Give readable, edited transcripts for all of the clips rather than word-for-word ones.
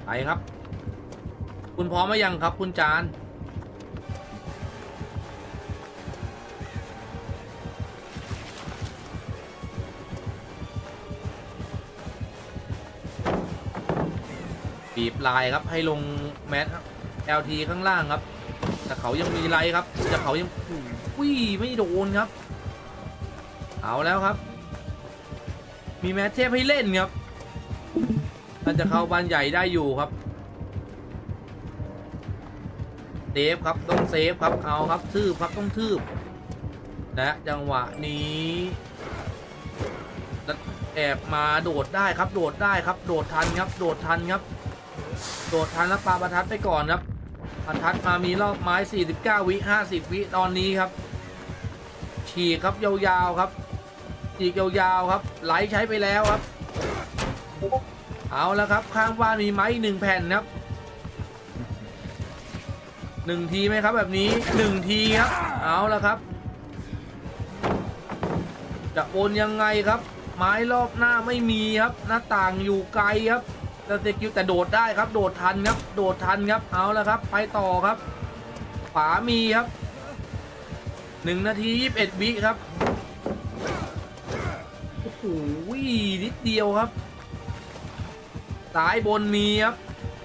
ไปครับคุณพร้อมไหมยังครับคุณจานบีบลายครับให้ลงแมส LT ข้างล่างครับแต่เขายังมีไลท์ครับแต่เขายังวิ่งไม่โดนครับเอาแล้วครับมีแมสเทพให้เล่นครับน่าจะเข้าบ้านใหญ่ได้อยู่ครับเซฟครับต้องเซฟครับเอาครับทืบครับต้องทืบและจังหวะนี้แอบมาโดดได้ครับโดดได้ครับโดดทันครับโดดทันครับโดดทันแล้วปาประทัดไปก่อนครับประทัดมามีรอบไม้49วิ50วิตอนนี้ครับฉีกครับยาวๆครับฉีกยาวๆครับไหลใช้ไปแล้วครับเอาแล้วครับข้างบ้านมีไม้1แผ่นครับ1ทีไหมครับแบบนี้1ทีครับเอาแล้วครับจะโอนยังไงครับไม้รอบหน้าไม่มีครับหน้าต่างอยู่ไกลครับแต่สกิลแต่โดดได้ครับโดดทันครับโดดทันครับเอาแล้วครับไปต่อครับขวามีครับ1นาที21วิครับโอ้โหนิดเดียวครับสายบนมีครับ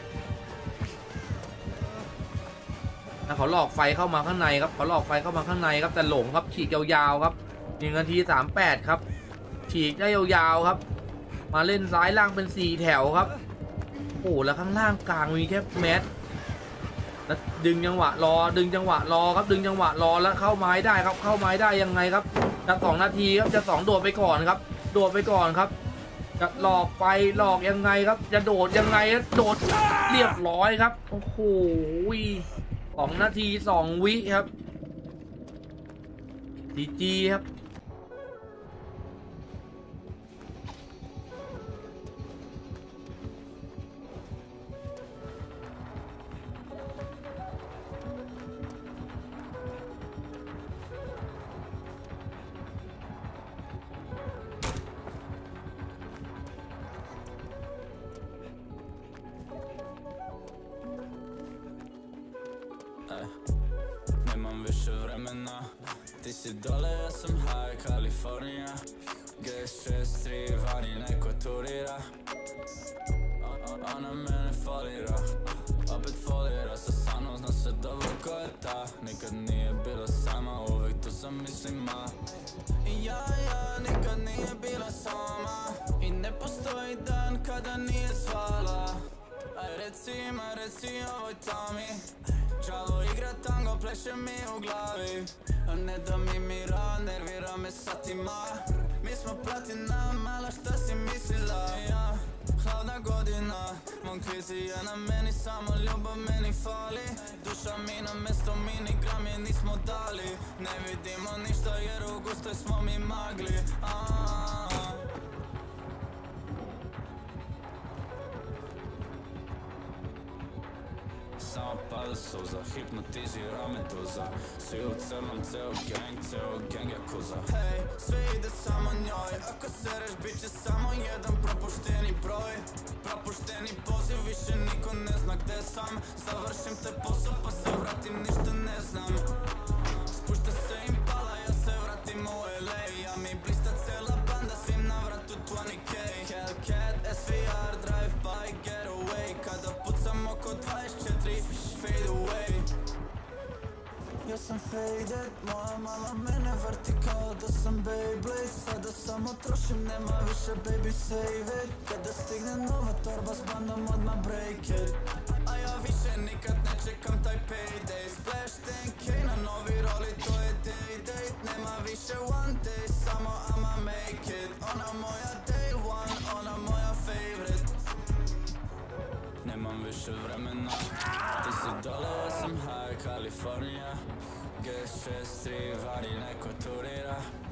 เขาหลอกไฟเข้ามาข้างในครับเขาหลอกไฟเข้ามาข้างในครับแต่หลงครับฉีกยาวๆครับ1นาที38ครับฉีกได้ยาวๆครับมาเล่นซ้ายล่างเป็น4แถวครับโอ้แล้วข้างล่างกลางมีแค่แมสแล้วดึงจังหวะรอดึงจังหวะรอครับดึงจังหวะรอแล้วเข้าไม้ได้ครับเข้าไม้ได้ยังไงครับจะ2นาทีครับจะ2โดดไปก่อนครับโดดไปก่อนครับจะหลอกไปหลอกยังไงครับจะโดดยังไงโดดเรียบร้อยครับโอ้โห2นาที2วิครับGGครับ Nemam više vremena, ti si dole, ja sam high, Kalifornija. G63 vani neko turira, ona mene folira, opet folira sa mnom, zna se dobro ko je ta. Nikad nije bila sama, uvijek tu sam mislima. I ja nikad nije bila sama, i ne postoji dan kada nije zvala. Aj reci ovoj tami, Čalo igra tango, pleše mi u glavi. Ne da mi mira, nervira me satima. Mi smo platina, mala šta si mislila? Ja, hladna godina, mom krizi je na meni, samo ljubav meni fali. Duša mi na mesto, minigrami nismo dali. Ne vidimo ništa jer u gustoj smo mi magli. Samo pada suza, hipnotizira me doza. Svi u crnom, ceo gang jakuza. Hej, sve ide samo njoj, ako sereš bit će samo jedan propušteni broj. Propušteni poziv, više niko ne zna gde sam. Završim te posao pa se vratim, ništa ne znam. Spušta se Impala, ja se vratim u LA. Ja mi blista cela banda, svim na vratu 20k. Hellcat, SVR, drive by, getaway. Kada pucam oko 24, fade away. Ja sam faded, moja mala mene vrti kao da sam Beyblade. Sada samo trošim, nema više baby save it. Kada stigne nova torba s bandom odmah break it. A ja više nikad ne čekam taj payday. Splash 10k na novi roli, to je day date. Nema više one day, samo I'ma make it. Ona moja day one, ona moja favorite. Nemam više vremena, ti si dole, ja sam high, Kalifornija. G63 vani neko turira,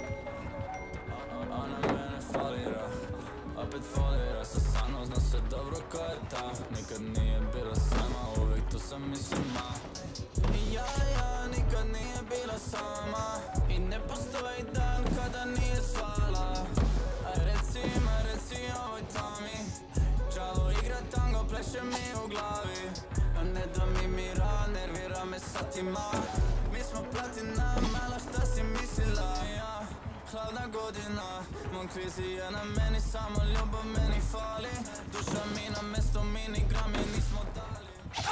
ona mene folira, opet folira sa mnom, zna se dobro ko je ta. Nikad nije bila sama, uvijek tu sam mislima. I ja nikad nije bila sama, i ne postoji dan kada nije svala. Aj reci ovoj tami, Čalo igra tango, pleše mi u glavi. Non ne do mi mira, nervira me sati ma. Mi smo platina, malo šta si mislila, ja. Hladna godina, mom krizi je na meni, samo ljubav meni fali. Duša mi na mesto minigram je nismo dali.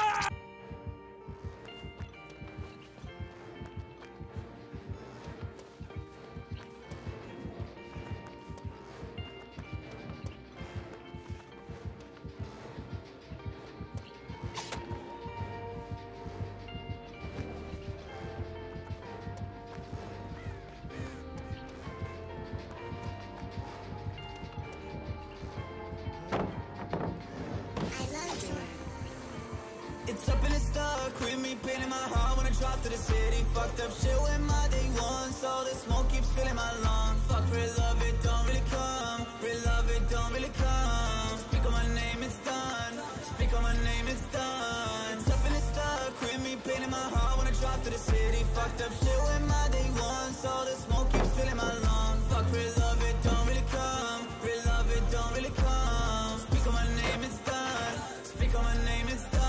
It's up and it's stuck with me, pain in my heart when I drop to the city. Fucked up shit with my day one, so the smoke keeps filling my lungs. Fuck real love, it don't really come. Real love, it don't really come. Speak on my name, it's done. Speak on my name, it's done. It's up and it's stuck with me, pain in my heart when I drop to the city. Fucked up shit with my day one, so the smoke keeps filling my lungs. Fuck real love, it don't really come. Real love, it don't really come. Speak on my name, it's done. Speak on my name, it's done.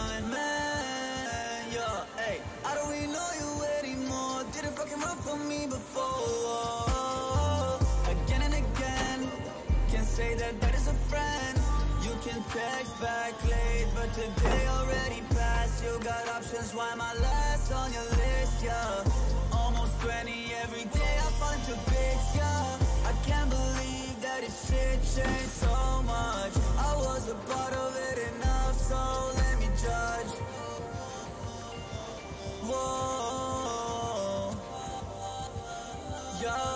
I don't really know you anymore. Didn't fucking run for me before. Again and again, can't say that that is a friend. You can text back late, but today already passed. You got options, why am I last on your list, yeah? Almost 20 every day, I fall into bits, yeah. I can't believe that this shit changed so much. I was a part of it enough, so let me judge. Whoa, yeah.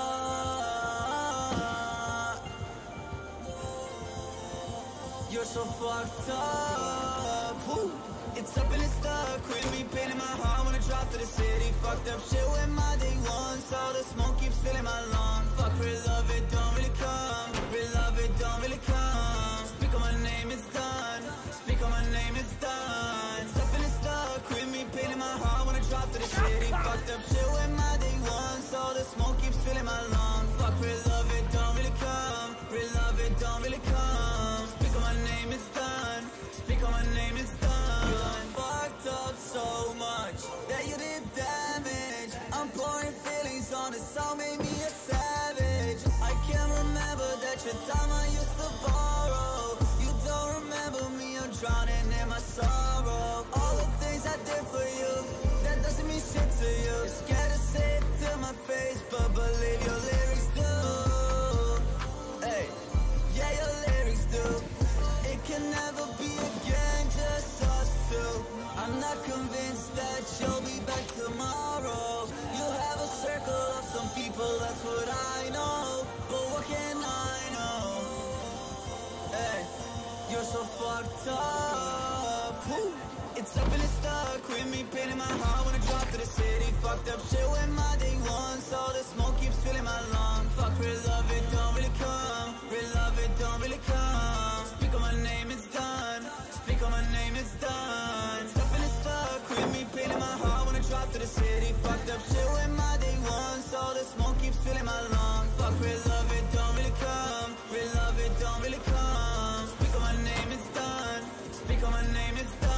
You're so fucked up. Woo. It's up and it's stuck with me, pain in my heart when I drop to the city. Fucked up shit with my day one, so the smoke keeps filling my lungs. Fuck real love, it don't really come. Real love, it don't really come. Speak on my name, it's done. Speak on my name, it's done. It's up and it's stuck with me, pain in my heart when I drop to the city. Fucked up shit with my day one, so the smoke keeps filling my lungs. Fuck real love, it don't really come. Real love, it don't really come. Speak on my name, it's done. Speak on my name, it's done. You done fucked up so much that you did damage. I'm pouring feelings on the song, made me a savage. I can't remember that your time I used to borrow. You don't remember me, I'm drowning in my sorrow. All the things I did for you, that doesn't mean shit to you. You're scared to say it to my face, but believe your lyrics do. Hey, yeah, your lyrics do. It can never be again, just us two. I'm not convinced that you'll be back tomorrow. You have a circle of some people, that's what I know. But what can I know? Hey, you're so fucked up. Woo. It's up and it's stuck with me, pain in my heart when I drop to the city. Fucked up shit with my day one, so the smoke keeps filling my lungs. Fuck real love, it don't really come. Real love, it don't really come. Speak on my name, it's done. Speak on my name, it's done. It's up and it's stuck with me, pain in my heart when I drop to the city. Fucked up shit with my day one, so the smoke keeps filling my lungs. Fuck real love, it don't really come. Real love, it don't really come. Speak on my name, it's done. Speak on my name, it's done.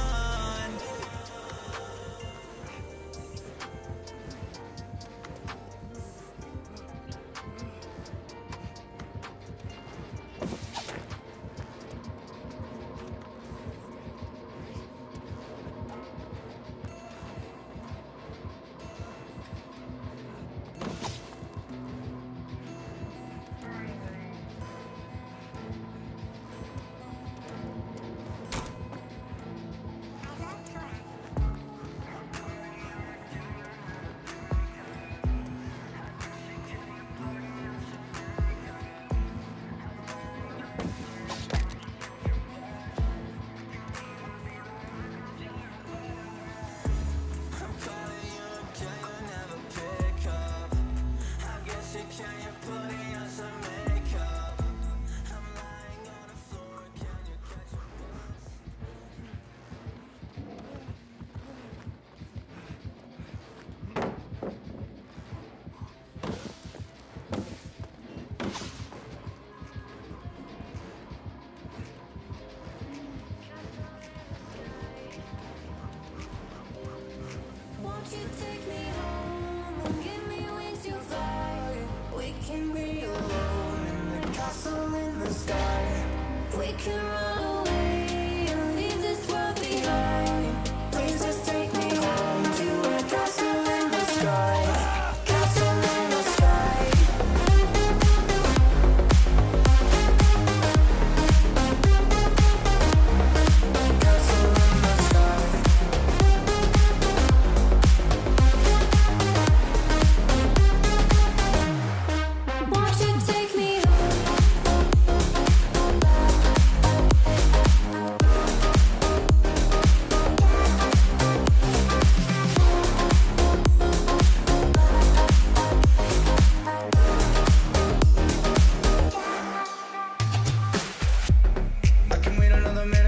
We can run away and leave this world behind. Please just take me home to a castle in the sky. Castle in the sky. Castle in the sky. Won't you take me I can wait another minute.